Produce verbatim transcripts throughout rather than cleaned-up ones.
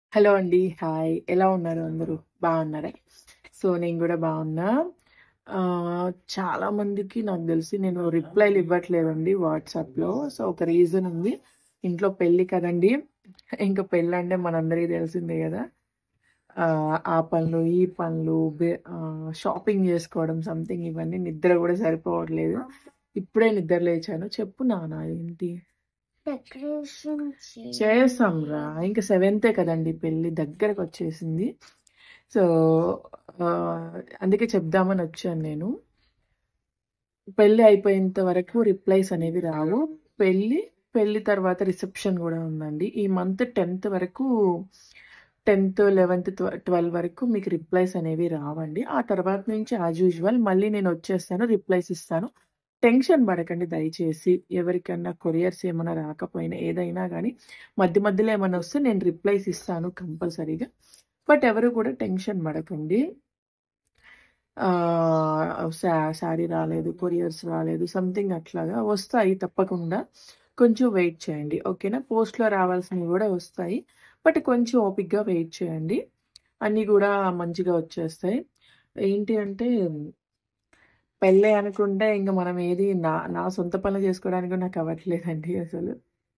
Hello అండి. Hi. ఎలా ఉన్నారు అందరూ? బాగున్నారా? సో, నేను గూడా బాగున్నా. ఆహ్, చాలా మందికి నాకు దెలిసి నేను రిప్లైలు ఇవ్వట్లేదండి వాట్సాప్‌లో. సో, ఒక రీజన్ ఉంది. ఇంట్లో పెళ్లి కదండీ! ఇంక పెళ్ళంటే మనందరికీ తెలిసిందే గదా! ఆహ్, ఆ పనులు, ఈ పనులు, బె ఆహ్, షాపింగ్ జేసుకోవడం సంథింగ్ ఇవన్నీ నిద్ర గూడా సరిపోవట్లేదు. ఇప్పుడే నిద్ర లేచాను. చెప్పు నాన్న ఏంటి? డెకరేషన్ చేసాంరా. ఇంక సెవెంతే కదండీ పెళ్లి దగ్గరకొచ్చేసింది. సో, ఆహ్, అందుకే చెప్దామని వచ్చాను నేను. పెళ్లి అయిపోయేంత వరకు రిప్లైస్ అనేవి రావు. పెళ్లి, పెళ్లి తర్వాత రిసెప్షన్ గూడా ఉందండి. ఈ మంత్ టెన్త్ వరకు టెన్త్, లెవెన్త్, ట్వె ట్వెల్వ్ వరకు మీకు రిప్లైస్ అనేవి రావండి. ఆ తర్వాత నుంచి యాజ్ యూజువల్ మళ్ళీ నేనొచ్చేస్తాను. రిప్లైస్ ఇస్తాను. టెన్షన్ పడకండి దయచేసి. ఎవరికన్నా కొరియర్స్ ఏమన్నా రాకపోయినా ఏదైనా గానీ మధ్య మధ్యలో ఏమన్నా వస్తే నేను రిప్లైస్ ఇస్తాను కంపల్సరీగా. బట్ ఎవరు కూడా టెన్షన్ పడకండి. ఆహ్, శా శారీ రాలేదు, కొరియర్స్ రాలేదు సంథింగ్ అట్లాగా వస్తాయి తప్పకుండా. కొంచెం వెయిట్ చేయండి. ఓకేనా? పోస్ట్‌లో రావాల్సినవి గూడా వస్తాయి. బట్ కొంచెం ఓపికగా వెయిట్ చేయండి. అన్నీ గూడా మంచిగా వచ్చేస్తాయి. ఏంటి అంటే పెళ్ళి అనుకుంటే ఇంక మనం ఏది నా నా సొంత పనులు చేసుకోవడానికి కూడా నాకు అవ్వట్లేదండి అసలు.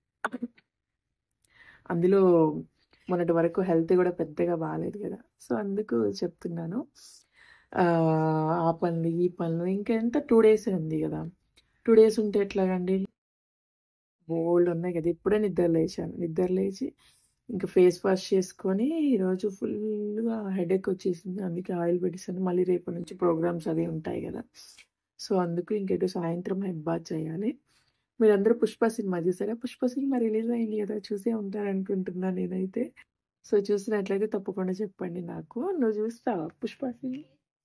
అందులో మొన్నటి వరకు హెల్త్ గూడా పెద్దగా బాలేదు గదా! సో, అందుకు చెప్తున్నాను. ఆహ్, ఆ పనులు, ఈ పనులు ఇంకెంత రెండు డేసే ఉంది గదా! రెండు డేస్ ఉంటే ఎట్లాగండి? బోలెడున్నాయి గదా! ఇప్పుడే నిద్ర లేచాను. నిద్ర లేచి ఇంక ఫేస్ వాష్ చేసుకొని ఈరోజు ఫుల్లుగా హెడేక్ వచ్చేసింది. అందుకే ఆయిల్ పెట్టేసాను. మళ్ళీ రేపటి నుంచి ప్రోగ్రామ్స్ అవి ఉంటాయి గదా! సో, అందుకు ఇంకెటు సాయంత్రం హెడ్ బాత్ చేయాలి. మీరందరూ 'పుష్ప' సినిమా చూసారా? 'పుష్ప' సినిమా రిలీజ్ అయింది గదా! చూసే ఉంటారనుకుంటున్నా నేనైతే. సో, చూసినట్లయితే తప్పకుండా చెప్పండి నాకు. నువ్వు చూస్తావా 'పుష్ప' సినిమా?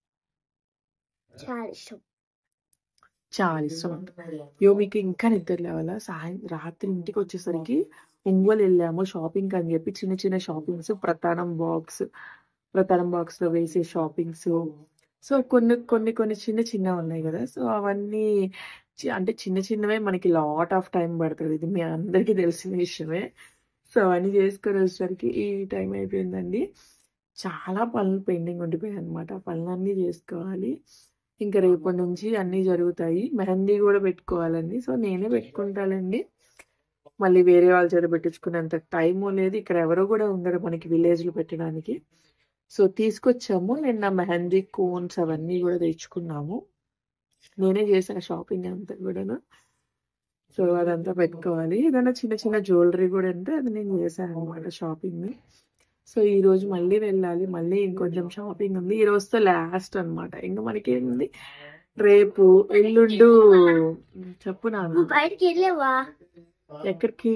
చాలా ఇష్టం. చాలా ఇష్టం అంట. యోమికి ఇంకా నిద్ర లేవాలా? సాయం రాత్రి ఇంటికొచ్చేసరికి ఒంగోలు ఎళ్ళాము షాపింగ్‌కి అని జెప్పి చిన్న చిన్న షాపింగ్స్ ప్రతానం బాక్స్, ప్రతానం బాక్స్‌లో వేసే షాపింగ్స్. సో, కొన్ని కొన్ని కొన్ని చిన్న చిన్నవున్నాయి గదా! సో, అవన్నీ చి అంటే చిన్న చిన్నవే మనకి లాట్ ఆఫ్ టైమ్ పడతది. ఇది మీ అందరికీ తెలిసిన విషయమే. సో, అవన్నీ చేసుకొని వచ్చేసరికి ఈ టైం అయిపోయిందండి. చాలా పనులు పెండింగ్ ఉండిపోయాయన్నమాట. ఆ పనులన్నీ జేసుకోవాలి. ఇంక రేపటి నుంచి అన్నీ జరుగుతాయి. మెహందీ గూడా పెట్టుకోవాలండి. సో, నేనే పెట్టుకుంటాలేండి. మళ్ళీ వేరే వాళ్ళ చేత పెట్టించుకునేంత టైము లేదు. ఇక్కడ ఎవరు గూడా ఉండరు మనకి విలేజ్‌లో పెట్టడానికి. సో, తీసుకొచ్చాము. నిన్న మెహందీ కోన్స్ అవన్నీ గూడా తెచ్చుకున్నాము. నేనే చేశా షాపింగ్ అంతా గూడాను. సో, అదంతా పెట్టుకోవాలి. ఏదైనా చిన్న చిన్న జ్యువెలరీ గూడా ఉంటే అది నేను చేశాననమాట షాపింగ్. సో, ఈరోజు మళ్ళీ వెళ్ళాలి. మళ్ళీ ఇంకొంచెం షాపింగ్ ఉంది. ఈ రోజుతో లాస్ట్ అనమాట. ఇంక మనకేముంది రేపు, ఎల్లుండు హ్మ్. చెప్పు నాన్న. నువ్వు బయటికి వెళ్ళావా? ఎక్కడికి?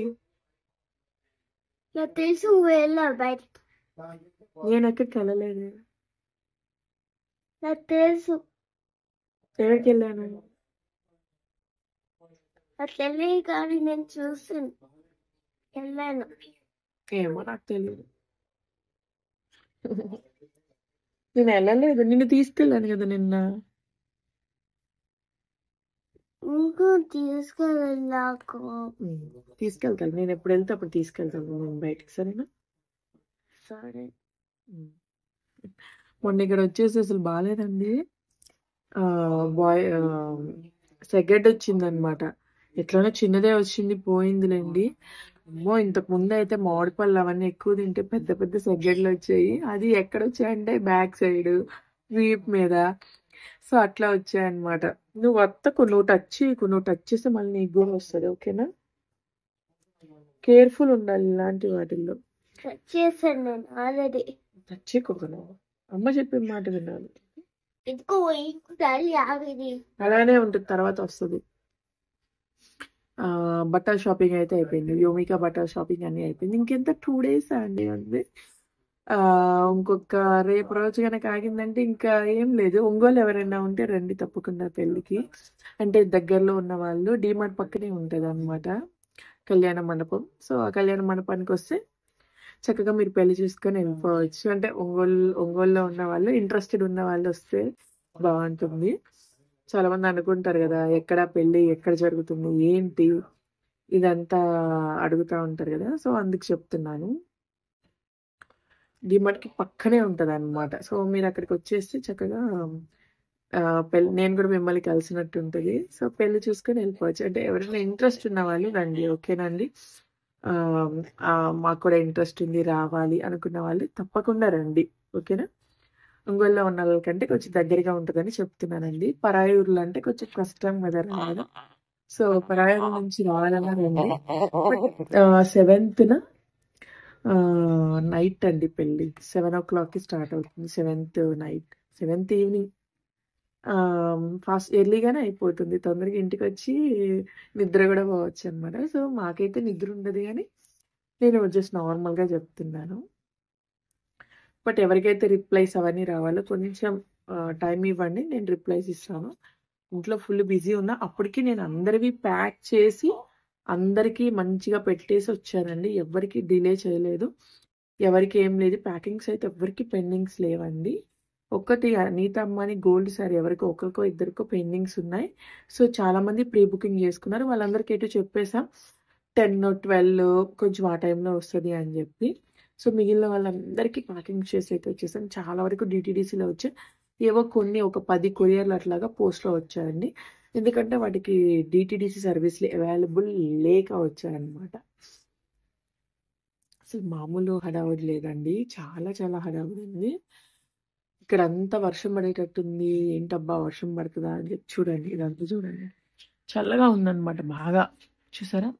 నాకు తెలుసు నువ్వు వెళ్ళావు బయటికి. నేనెక్కడికెళ్ళలేదే. నాకు తెలుసు. ఎక్కడికెళ్ళాను? నాకు తెలియదు కానీ నేను చూసాను. వెళ్ళాను. ఏమో నాకు తెలీదు. నేనెళ్ళలేదు. నిన్ను తీసుకెళ్ళాను గదా నిన్న. నీకు తీసుకెళ్ళాకు. హ్మ్. తీసుకెళ్తాను. నేనెప్పుడెళ్తే అప్పుడు తీసుకెళ్తాను నేను బయటికి. సరేనా? సరే. హ్మ్. మొన్న ఇక్కడొచ్చేసి అసలు బాలేదండి. ఆహ్, బాయ్ ఆహ్, సెగెడ్డొచ్చిందనమాట. ఎట్లనో చిన్నదే వచ్చింది పోయిందిలెండి. అమ్మో! ఇంతకుముందయితే మామిడి పళ్ళు అవన్నీ ఎక్కువ తింటే పెద్ద పెద్ద సెగెడ్లొచ్చాయి. అది ఎక్కడొచ్చాయంటే బ్యాక్ సైడు, వీపు మీద. సో, అట్లా వచ్చాయన్నమాట. నువ్వు వత్తకు, నువ్వు టచ్ చేయకు. నువ్వు టచ్ చేస్తే మళ్ళీ నీకు గూడా వస్తది. ఓకేనా? కేర్‌ఫుల్ ఉండాలి ఇలాంటి వాటిల్లో. కట్ చేశాను నేను ఆల్రెడీ. టచ్ చేయకూడదు నువ్వు. అమ్మ చెప్పిన మాట వినాలి. ఇదిగో ఇంకుతారు యాభైది. అలానే ఉంటది. తర్వాత వస్తది. ఆహ్, బట్టల షాపింగ్ అయితే అయిపోయింది. యోమిక బట్టల షాపింగ్ అన్నీ అయిపోయింది. ఇంకెంత రెండు డేసా అండి అంతే. ఆహ్, ఇంకొక రేపు రోజు గనక ఆగిందంటే ఇంకా ఏం లేదు. ఒంగోలు ఎవరైనా ఉంటే రండి తప్పకుండా పెళ్ళికి. అంటే దగ్గరలో ఉన్నవాళ్ళు డీమార్ట్ పక్కనే ఉంటదనమాట కళ్యాణ మండపం. సో, ఆ కళ్యాణ మండపానికొస్తే చక్కగా మీరు పెళ్లి చూసుకొని వెళ్ళిపోవచ్చు. అంటే ఒంగోలు ఒంగోలులో ఉన్నవాళ్ళు ఇంట్రెస్టెడ్ ఉన్నవాళ్ళు వస్తే బావుంటుంది. చాలామంది అనుకుంటారు గదా! ఎక్కడ పెళ్లి? ఎక్కడ జరుగుతుంది? ఏంటి? ఇదంతా అడుగుతా ఉంటారు గదా! సో, అందుకు చెప్తున్నాను. డిమార్ట్కి పక్కనే ఉంటుంది అనమాట. సో మీరు అక్కడికి వచ్చేస్తే చక్కగా ఆ, పెళ్ళి నేను కూడా మిమ్మల్ని కలిసినట్టు ఉంటుంది. సో పెళ్లి చూసుకొని వెళ్ళిపోవచ్చు. అంటే ఎవరైనా ఇంట్రెస్ట్ ఉన్న వాళ్ళు రండి, ఓకేనండి. ఆ, ఆ, మాకు కూడా ఇంట్రెస్ట్ ఉంది రావాలి అనుకున్న వాళ్ళు తప్పకుండా రండి, ఓకేనా. ఒంగోలులో ఉన్న వాళ్ళకంటే కొంచెం దగ్గరగా ఉంటుందని చెప్తున్నానండి. పరాయి ఊర్లో అంటే కొంచెం కష్టం కదా రావడం. సో పరాయి ఊరు నుంచి రావాలన్నా రండి. సెవెంత్న నైట్ అండి పెళ్ళి. సెవెన్ ఓ క్లాక్కి స్టార్ట్ అవుతుంది. Seventh night, seventh evening. Fast ఎర్లీగానే అయిపోతుంది. తొందరగా ఇంటికి వచ్చి నిద్ర కూడా పోవచ్చు అనమాట. సో మాకైతే నిద్ర ఉండదు, కానీ నేను జస్ట్ నార్మల్గా చెప్తున్నాను. బట్ ఎవరికైతే రిప్లైస్ అవన్నీ రావాలో కొంచెం టైం ఇవ్వండి, నేను రిప్లైస్ ఇస్తాను. ఇంట్లో ఫుల్ బిజీ ఉన్నా, అప్పటికి నేను అందరివి ప్యాక్ చేసి అందరికీ మంచిగా పెట్టేసి వచ్చానండి. ఎవరికి డిలే చేయలేదు, ఎవరికి ఏం లేదు. ప్యాకింగ్స్ అయితే ఎవరికి పెండింగ్స్ లేవండి. ఒక్కటి అనితా అమ్మని గోల్డ్ సారీ ఎవరికో ఒకరికో ఇద్దరికో పెండింగ్స్ ఉన్నాయి. సో చాలా మంది ప్రీ బుకింగ్ చేసుకున్నారు. వాళ్ళందరికీ ఎటు చెప్పేసాం టెన్ ట్వెల్వ్ కొంచెం ఆ టైంలో వస్తుంది అని చెప్పి. సో మిగిలిన వాళ్ళందరికీ ప్యాకింగ్ చేసి అయితే వచ్చేసాం. చాలా వరకు డిటీడీసీలో వచ్చాయి. ఏవో కొన్ని ఒక పది కొరియర్లు అట్లాగా పోస్ట్లో వచ్చాయండి. ఎందుకంటే వాటికి డిటీడీసీ సర్వీస్లు అవైలబుల్ లేక వచ్చాయన్నమాట. అసలు మామూలు హడావుడి లేదండి, చాలా చాలా హడావుడి ఉంది. ఇక్కడ అంతా వర్షం పడేటట్టుంది. ఏంటబ్బా వర్షం పడుతుందా అని చెప్పి చూడండి, ఇదంతా చూడండి, చల్లగా ఉందన్నమాట బాగా. చూసారా?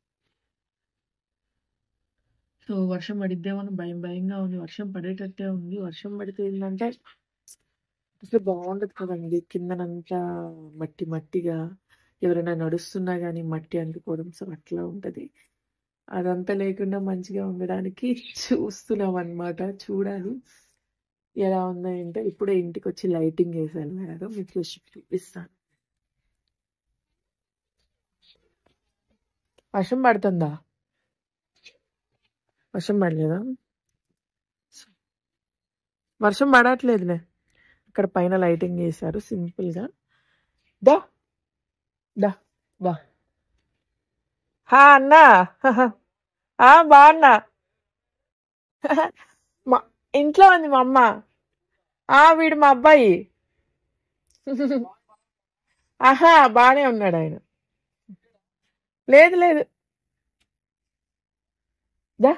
సో వర్షం పడిద్దేమో భయం భయంగా ఉంది. వర్షం పడేటట్టే ఉంది. వర్షం పడితే ఏంటంటే అసలు బాగుండదు కదండి, కిందనంతా మట్టి మట్టిగా, ఎవరైనా నడుస్తున్నా కానీ మట్టి అంటుకోవడం. సో అట్లా ఉంటుంది. అదంతా లేకుండా మంచిగా ఉండడానికి చూస్తున్నాం అనమాట. చూడాలి ఎలా ఉందో ఏంటో. ఇప్పుడే ఇంటికి వచ్చి లైటింగ్ వేసాను మేడం, మీకు చూపిస్తాను. వర్షం పడుతుందా? వర్షం పడలేదా? వర్షం పడట్లేదులే. ఇక్కడ పైన లైటింగ్ వేశారు సింపుల్గా. దా దా దా హా అన్నా, ఆ బాగున్నా. మా ఇంట్లో ఉంది మా అమ్మ. ఆ వీడు మా అబ్బాయి. ఆహా బానే ఉన్నాడు ఆయన. లేదు లేదు, దా.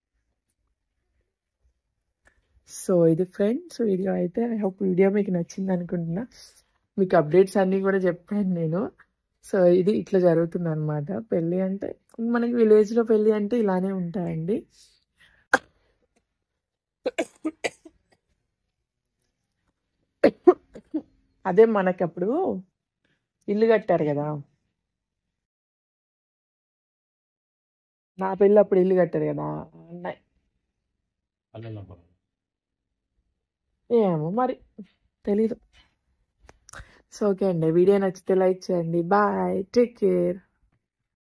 సో ఇది ఫ్రెండ్స్ వీడియో అయితే. ఐ హోప్ వీడియో మీకు నచ్చింది అనుకుంటున్నా. మీకు అప్డేట్స్ అన్నీ కూడా చెప్పాను నేను. సో ఇది ఇట్లా జరుగుతుంది అనమాట. పెళ్ళి అంటే మనకి విలేజ్లో పెళ్ళి అంటే ఇలానే ఉంటాయండి. అదే మనకి అప్పుడు ఇల్లు కట్టారు కదా, నా పెళ్ళి అప్పుడు ఇల్లు కట్టారు కదా అన్నయ్య. ఏమో మరి తెలీదు. సో ఓకే అండి, వీడియో నచ్చితే లైక్ చేయండి. Bye, take care.